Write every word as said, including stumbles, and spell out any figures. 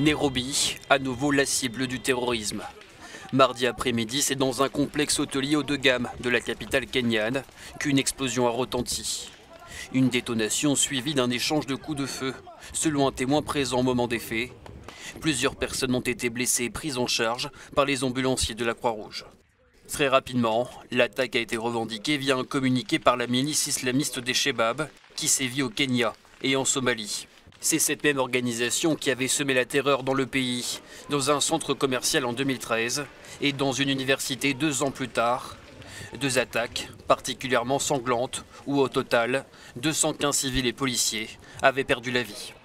Nairobi, à nouveau la cible du terrorisme. Mardi après-midi, c'est dans un complexe hôtelier haut de gamme de la capitale kenyane qu'une explosion a retenti. Une détonation suivie d'un échange de coups de feu, selon un témoin présent au moment des faits. Plusieurs personnes ont été blessées et prises en charge par les ambulanciers de la Croix-Rouge. Très rapidement, l'attaque a été revendiquée via un communiqué par la milice islamiste des Chebab qui sévit au Kenya et en Somalie. C'est cette même organisation qui avait semé la terreur dans le pays, dans un centre commercial en deux mille treize et dans une université deux ans plus tard. Deux attaques particulièrement sanglantes où au total, deux cent quinze civils et policiers avaient perdu la vie.